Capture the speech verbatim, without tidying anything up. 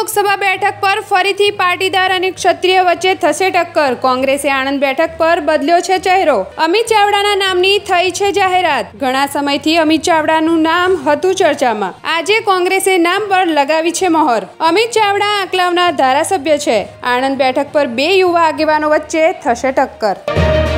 લોકસભા બેઠક પર ફરીથી પાટીદાર અને ક્ષત્રિય વચ્ચે થશે ટક્કર। કોંગ્રેસે આણંદ બેઠક પર બદલ્યો છે ચહેરો। અમિત ચાવડાના નામની થઈ છે જાહેરાત। ઘણા સમયથી અમિત ચાવડાનું નામ હતું ચર્ચામાં। આજે કોંગ્રેસે નામ પર લગાવી છે મહોર। અમિત ચાવડા આંકલાવના ધારાસભ્ય છે। આણંદ બેઠક પર બે યુવા આગેવાનો વચ્ચે થશે ટક્કર।